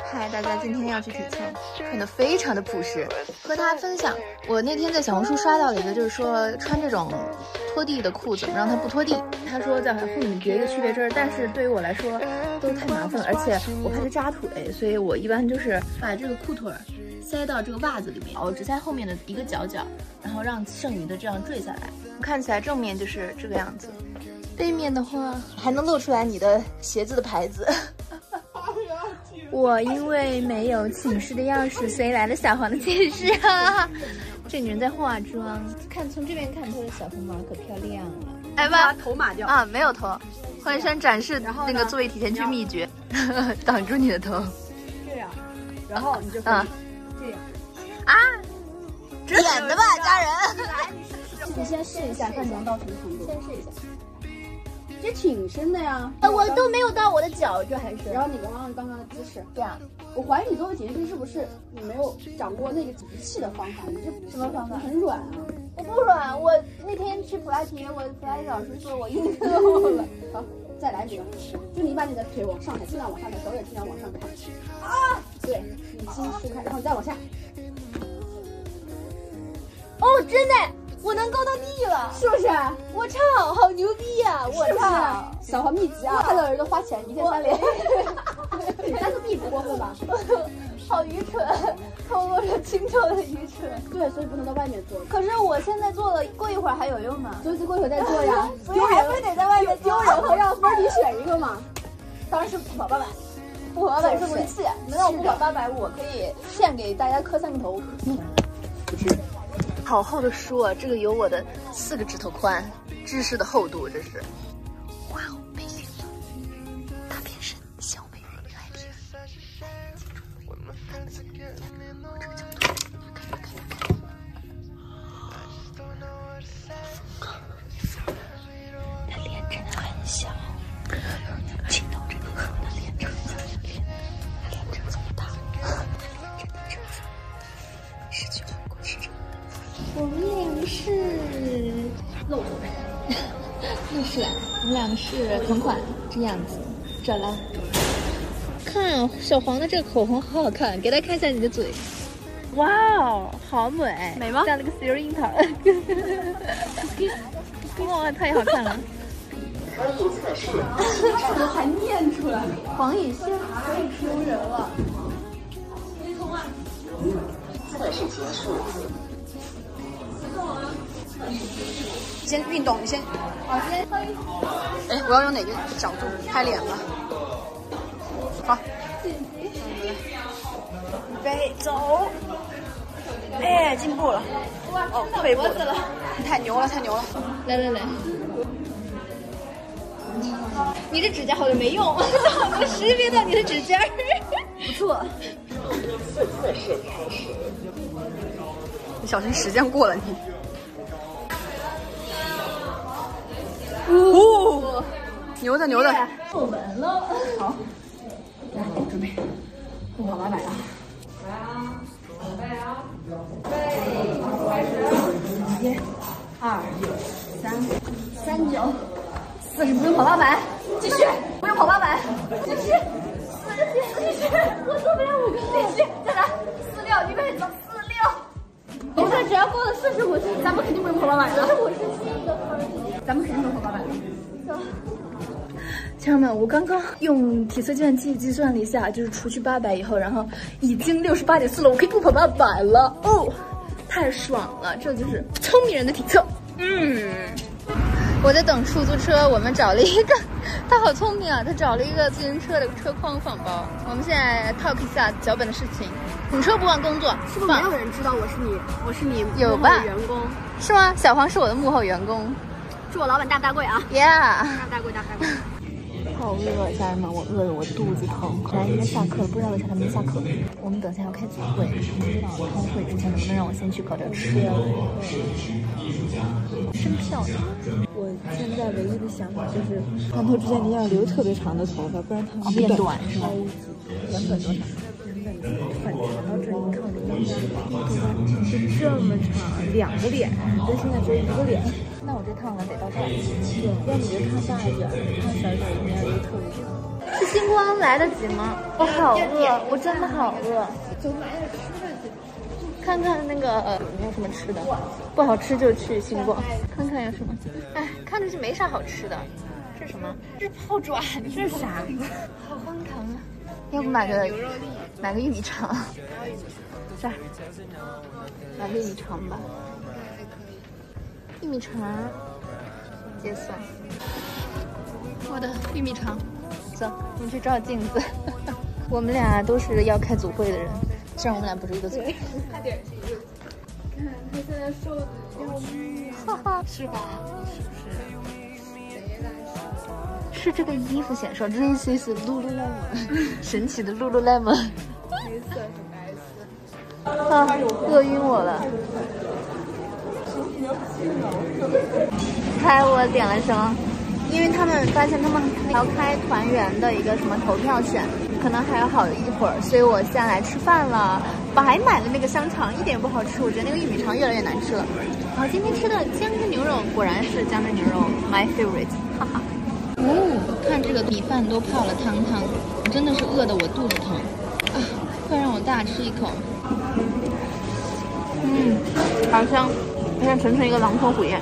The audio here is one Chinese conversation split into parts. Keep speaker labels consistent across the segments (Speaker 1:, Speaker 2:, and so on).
Speaker 1: 嗨，大家今天要去体测，穿的非常的朴实，和大家分享。我那天在小红书刷到了一个，就是说穿这种拖地的裤怎么让它不拖地。他说在后面别一个区别针，但是对于我来说都太麻烦了，而且我怕它扎腿，所以我一般就是把这个裤腿塞到这个袜子里面，我只塞后面的一个角角，然后让剩余的这样坠下来。看起来正面就是这个样子，背面的话还能露出来你的鞋子的牌子。我因为没有寝室的钥匙，所以来了小黄的寝室啊。这女人在化妆，看从这边看她的小红毛可漂亮了。哎妈，
Speaker 2: 头码掉
Speaker 1: 啊，没有头。欢山展示那个作为体前区秘诀，挡住你的头。
Speaker 2: 这样，然后你就可以这样
Speaker 1: 啊，演的吧，家人。
Speaker 2: 来，你先试一下，看你能到什么程度。先试一下。这挺深的呀，
Speaker 1: 我都没有到我的脚，这还是。
Speaker 2: 然后你刚刚的姿势，这样。我怀疑你作为检验师是不是你没有掌握那个集气的方法？你这
Speaker 1: 什么方法？
Speaker 2: 很软啊！
Speaker 1: 我不软，我那天去普拉提，我普拉提老师说我硬透了。
Speaker 2: 好，再来一个，就你把你的腿往上抬，尽量往上抬，手也尽量往上抬。啊！对，你心舒开，然后你再往下。
Speaker 1: 哦，真的。我能够到地了，
Speaker 2: 是不是？
Speaker 1: 我操，好牛逼呀！我操，
Speaker 2: 小黄秘籍啊！看到人都花钱，一键3连。3个币不过分吧？
Speaker 1: 好愚蠢，透露着清澈的愚蠢。
Speaker 2: 对，所以不能在外面做。
Speaker 1: 可是我现在做了，过一会儿还有用吗？
Speaker 2: 所以过一会儿再做呀。
Speaker 1: 所以还非得在外面
Speaker 2: 丢人和让分你选一个嘛？
Speaker 1: 当然是不跑800，不跑800是不气。能让我不跑800，我可以献给大家磕3个头。好厚的书啊！这个有我的4个指头宽，知识的厚度，这是。哇哦，被领了！大变身，小美人鱼爱丽丝。记住，我这个角度，看。他脸真的很小，镜头真的和他脸真的很像脸真这么大，真的这么大，失去韩国市场。我们俩是露出来，露出来。我们两个是同款，这样子。这来，看小黄的这个口红好好看，给大家看一下你的嘴。哇哦，好美，
Speaker 2: 美吗？
Speaker 1: 像那个 Siri 樱桃。哇，太好看了。
Speaker 2: 我还念出来，
Speaker 1: 黄以轩
Speaker 2: 太丢人了。
Speaker 3: 测试结束。
Speaker 2: 先运动，你先。
Speaker 1: 好，先。
Speaker 2: 哎，我要用哪个角度拍脸吧？好。预备，走。哎，进步了。哦，退步了。太牛了，太牛了。
Speaker 1: 来。你这指甲好像没用，我识别到你的指尖。
Speaker 2: 不错。
Speaker 3: 测试开始。
Speaker 2: 你小心时间过了你。哦，牛的。
Speaker 1: 皱纹了。
Speaker 2: 好，来，准备，不跑800了。来啊，准备啊，准备，开始。1、2、3、39、40，不用跑800，继续，不用跑800，继续，我做不了5个，继续，再来，46，预备走，46。我看只要过了45，咱们肯定不用跑800了。我是新的分，咱们肯定不用跑800了。
Speaker 1: 家人们，我刚刚用体测计算器计算了一下，就是除去800以后，然后已经68.4了，我可以不跑800了哦，太爽了！这就是聪明人的体测。我在等出租车，我们找了一个，他好聪明啊，他找了一个自行车的车筐放包。我们现在 talk 一下脚本的事情。你说不忘工作，
Speaker 2: 是不是没有人知道我是你
Speaker 1: 有吧？
Speaker 2: 员工
Speaker 1: 是吗？小黄是我的幕后员工。
Speaker 2: 祝我老板大富大贵啊
Speaker 1: ！Yeah，
Speaker 2: 大贵。
Speaker 1: 好饿，家人们，我饿了，我肚子疼。本来应该下课了，不知道为啥他没下课。我们等下要开组会，不知道开会之前能不能让我先去搞点吃的。真漂亮！
Speaker 4: 我现在唯一的想法就是，烫头之前你要留特别长的头发，不然它们
Speaker 1: 变短是吗？
Speaker 4: 原本多长？反长到这，你看我这张是这么长，2个脸，但现在只有1个脸。
Speaker 1: 那我这烫完得到这儿。
Speaker 4: 对，要你这烫大一点，烫小一点应该留特别长。
Speaker 1: 星光来得及吗？我好饿，我真的好饿。
Speaker 2: 就买点吃的去。
Speaker 1: 看看那个没有什么吃的，不好吃就去星光看看有什么。哎，看着是没啥好吃的。这是什么？这是泡爪，这是啥？好荒唐啊！要不买个玉米肠？这儿买个玉米肠吧。玉米肠结算。我的玉米肠，走，我们去照镜子。我们俩都是要开组会的人，虽然我们俩不是一个组。
Speaker 2: 差点儿。看他现在瘦的要命，
Speaker 1: 哈哈，是吧？是不是？是这个衣服显瘦 ，This is Lululemon， 神奇的 Lululemon。
Speaker 2: 黑色是白色。
Speaker 1: 啊，饿晕我了。猜我点了什么？因为他们发现他们要开团圆的一个什么投票选，可能还要好一会儿，所以我下来吃饭了。白买了那个香肠，一点也不好吃，我觉得那个玉米肠越来越难吃了。然后今天吃的姜汁牛肉果然是姜汁牛肉 ，my favorite， 哈哈。看这个米饭都泡了汤，我真的是饿得我肚子疼啊！快让我大吃一口。好香，好像盛成一个狼吞虎咽。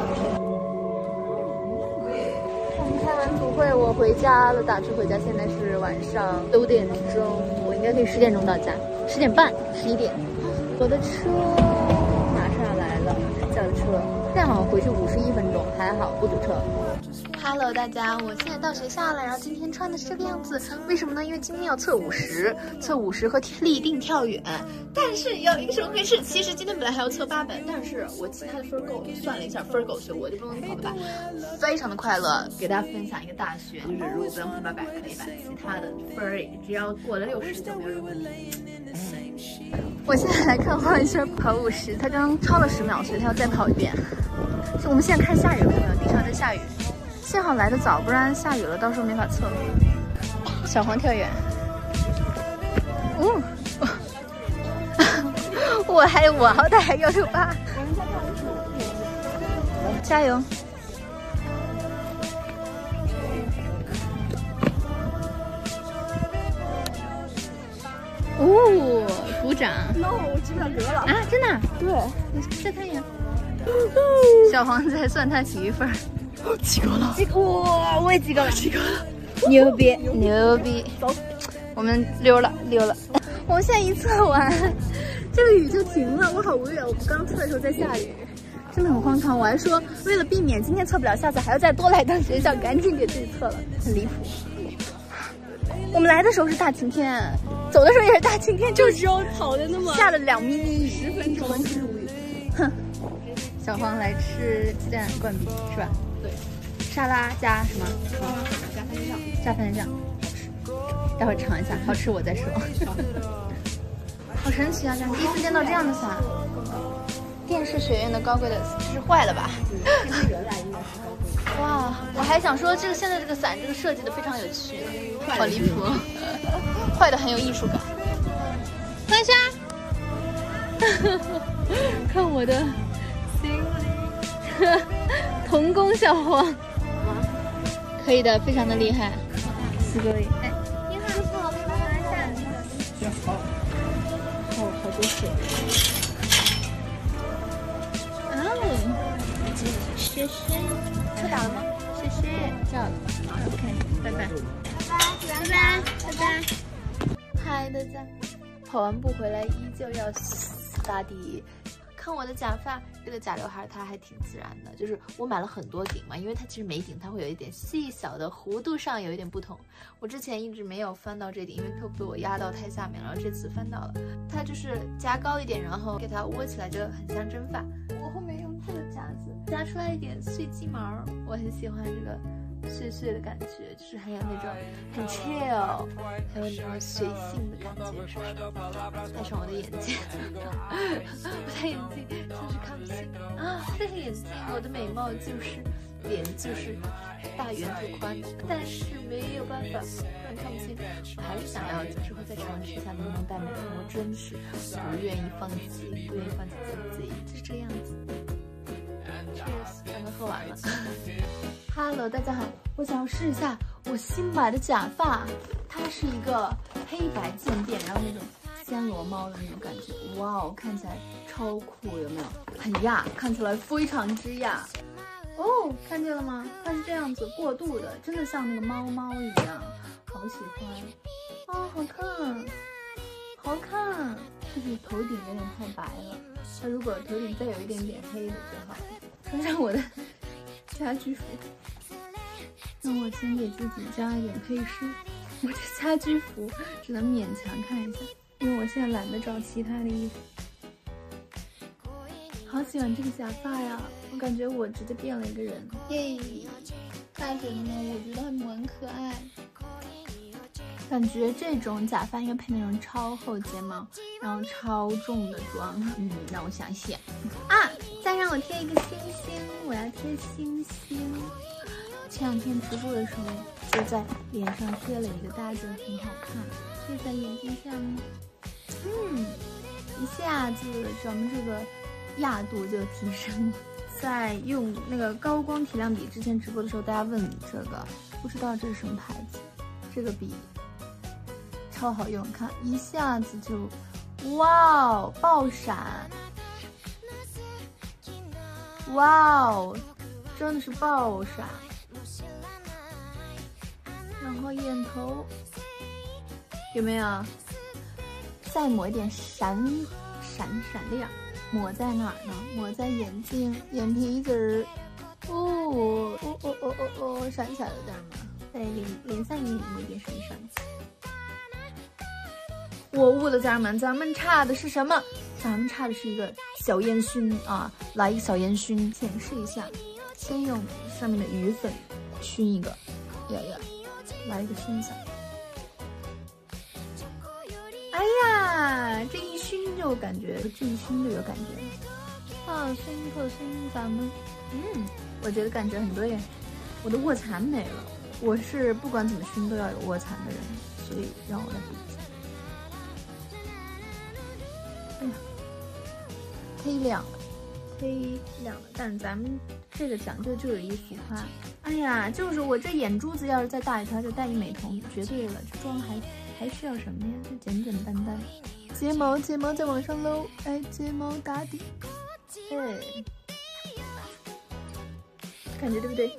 Speaker 1: 开完组会我回家了，打车回家，现在是晚上9点钟，我应该可以10点钟到家，10点半、11点。我的车马上来了，叫的车，再好像回去51分钟，还好不堵车。Hello， 大家，我现在到学校了，然后今天穿的是这个样子，为什么呢？因为今天要测50和立定跳远。但是有一个什么回事？其实今天本来还要测800，但是我其他的分够了，算了一下分够，所以我就不能跑800。非常的快乐，给大家分享一个大学，就是如果不用跑800可以把其他的分只要过了60就没有任何问题。我现在来看黄宇轩跑50，他刚刚超了10秒，所以他要再跑一遍。我们现在开始下雨了，看到没有？地上在下雨。幸好来得早，不然下雨了，到时候没法测。小黄跳远，我好歹还168，加油！鼓掌
Speaker 2: ！No， 我及不了格了
Speaker 1: 啊！真的？
Speaker 2: 对，
Speaker 1: 你晒太阳。小黄在算他体育分。及格了！哇，我也及格了！牛逼！走，我们溜了。我们现在一测完，这个雨就停了，我好无语。我们刚测的时候在下雨，真的很荒唐。我还说为了避免今天测不了，下次还要再多来趟学校，赶紧给自己测了，很离谱。我们来的时候是大晴天，走的时候也是大晴天，就只有跑的那么下了2咪咪雨，10分钟之无语。哼，小黄来吃鸡蛋灌饼是吧？对，沙拉加什么？加番茄酱，好吃。待会儿尝一下，好吃我再说。好神奇啊！第一次见到这样的伞。电视学院的高贵的，这是坏了吧？哇！我还想说，现在这个伞这个设计的非常有趣，好离谱，坏的很有艺术感。看一下，看我的行李，童工小黄，可以的，非常的厉害，すごい。哎，你好，我可以帮忙一下。哦，好多水。谢谢，车打了吗？谢谢，叫了。OK， 拜拜。拜拜。嗨，大家，跑完步回来依旧要打底。看我的假发，这个假刘海它还挺自然的，就是我买了很多顶嘛，因为它其实每顶它会有一点细小的弧度上有一点不同。我之前一直没有翻到这顶，因为它被我压到太下面了，然后这次翻到了。它就是夹高一点，然后给它窝起来，就很像真发。我后面用这个夹子夹出来一点碎鸡毛，我很喜欢这个碎碎的感觉，就是很有那种很 chill， 还有那种随性的感觉。戴上我的眼镜，我的眼镜就是看不清啊，戴上眼镜，我的美貌就是脸就是大圆腿宽，但是没有办法，不然看不清。我还是想要之后再尝试一下能不能戴美瞳，我真是不愿意放弃自己，就是这个样子。Cheers， 刚刚喝完了。Hello， 大家好，我想要试一下我新买的假发，它是一个黑白渐变，然后那种暹罗猫的那种感觉，哇哦，看起来超酷，有没有？很亚，看起来非常之亚。哦，看见了吗？它是这样子过渡的，真的像那个猫猫一样，好喜欢啊，好看，好看。就是头顶有点太白了，它如果头顶再有一点点黑的就好了。穿上我的家居服，让我先给自己加一点配饰。我的家居服只能勉强看一下，因为我现在懒得找其他的衣服。好喜欢这个假发呀，我感觉我直接变了一个人。耶，大家觉得呢？我觉得还蛮可爱。感觉这种假发应该配那种超厚睫毛，然后超重的妆。让我想想啊，再让我贴一个星星，我要贴星星。前2天直播的时候，就在脸上贴了一个，大家觉得很好看，贴在眼睛下面。一下子咱们这个亚度就提升了。在用那个高光提亮笔，之前直播的时候大家问这个，不知道这是什么牌子，这个笔超好用，看一下子就，哇哦，爆闪，哇哦，真的是爆闪。然后眼头有没有？再抹一点闪亮，抹在哪儿呢？抹在眼睛、眼皮子儿。闪起来了，家人们，在脸上也抹一点闪。我悟了，家人们，咱们差的是什么？咱们差的是一个小烟熏啊！来一个小烟熏，显示一下。先用上面的鱼粉熏一个，来一个熏色。哎呀，这一熏就感觉，这一熏就有感觉。特熏，咱们，我觉得感觉很对。我的卧蚕没了，我是不管怎么熏都要有卧蚕的人，所以让我来比。哎呀，忒亮了，但咱们这个讲究就有一浮夸。哎呀，就是我这眼珠子要是再大一圈，就戴一美瞳，绝对了。这妆还需要什么呀？就简单。睫毛再往上搂，哎，睫毛打底，哎，感觉对不对？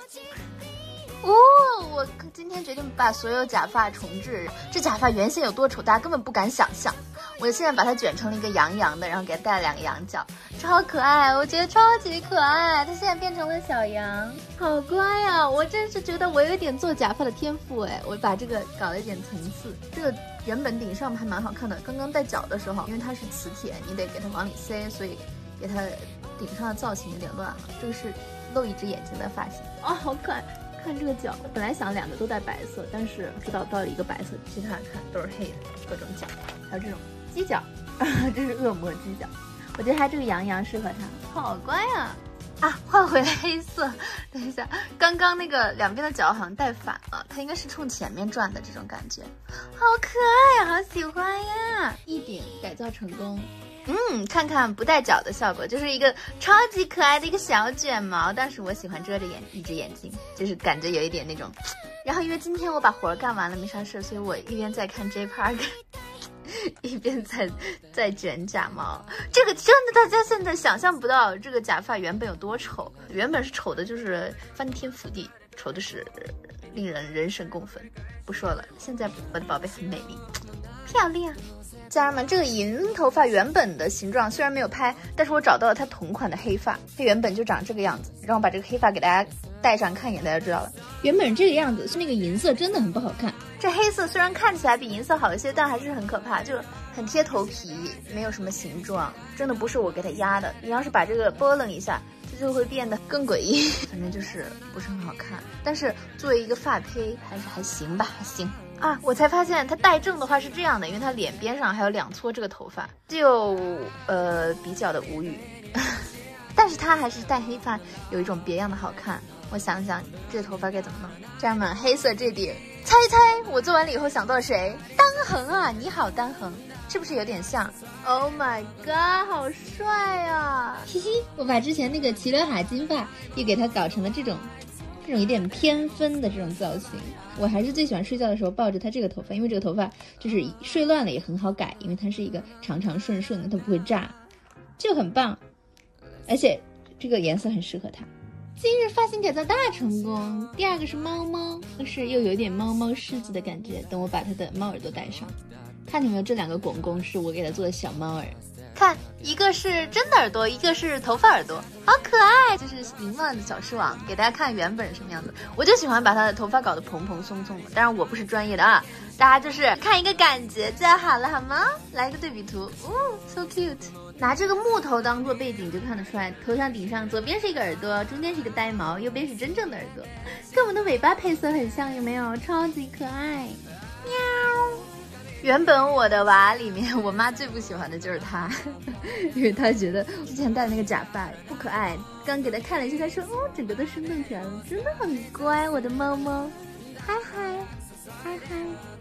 Speaker 1: 我今天决定把所有假发重置。这假发原先有多丑，大家根本不敢想象。我现在把它卷成了一个羊羊的，然后给它戴了2个羊角，超可爱，我觉得超级可爱。它现在变成了小羊，好乖呀！我真是觉得我有一点做假发的天赋哎，我把这个搞了一点层次。这个原本顶上还蛮好看的，刚刚戴角的时候，因为它是磁铁，你得给它往里塞，所以给它顶上的造型有点乱了。这个是露一只眼睛的发型哦，好可爱。看这个角，本来想2个都带白色，但是不知道到了一个白色，其他的看都是黑的，各种角，还有这种犄角，这是恶魔犄角。我觉得它这个羊羊适合它，好乖呀！换回来黑色。等一下，刚刚那个两边的角好像戴反了，它应该是冲前面转的这种感觉，好可爱呀，好喜欢呀！一顶改造成功。看看不戴角的效果，就是一个超级可爱的一个小卷毛，但是我喜欢遮着一只眼睛，就是感觉有一点那种。然后因为今天我把活干完了，没啥事，所以我一边在看 J Park， 一边在卷假毛。这个真的大家现在想象不到，这个假发原本有多丑，原本是丑的就是翻天覆地，丑的是令人人神共愤。不说了，现在我的宝贝很美丽，漂亮。家人们，这个银头发原本的形状虽然没有拍，但是我找到了它同款的黑发，它原本就长这个样子。让我把这个黑发给大家戴上看一眼，大家知道了。原本这个样子，是那个银色真的很不好看。这黑色虽然看起来比银色好一些，但还是很可怕，就很贴头皮，没有什么形状，真的不是我给它压的。你要是把这个拨楞一下，这就会变得更诡异。反正就是不是很好看，但是作为一个发胚还行吧，还行。我才发现它戴正的话是这样的，因为它脸边上还有2撮这个头发，就比较的无语。但是它还是戴黑发有一种别样的好看。我想想这头发该怎么弄。家人们，黑色这顶，猜一猜我做完了以后想到谁？单横啊，你好单横，是不是有点像 ？Oh my god， 好帅啊！嘿嘿，我把之前那个齐刘海金发又给它搞成了这种这种有点偏分的这种造型。我还是最喜欢睡觉的时候抱着它这个头发，因为这个头发就是睡乱了也很好改，因为它是一个长长顺顺的，它不会炸，就很棒。而且这个颜色很适合它。今日发型改造大成功。第二个是猫猫，是又有点猫猫狮子的感觉。等我把它的猫耳朵戴上，看见没有？这两个拱拱是我给它做的小猫耳。看，一个是真的耳朵，一个是头发耳朵，好可爱！这是凌乱的小狮王，给大家看原本是什么样子。我就喜欢把它的头发搞得蓬蓬松松的，当然我不是专业的啊，大家就是看一个感觉就好了，好吗？来一个对比图，so cute。拿这个木头当做背景就看得出来，头上顶上左边是一个耳朵，中间是一个呆毛，右边是真正的耳朵，跟我们的尾巴配色很像，有没有？超级可爱，喵。原本我的娃里面，我妈最不喜欢的就是它，因为她觉得之前戴那个假发不可爱。刚给她看了一下，她说：“哦，整个都生动起来了，真的很乖，我的猫猫。”嗨嗨，嗨嗨。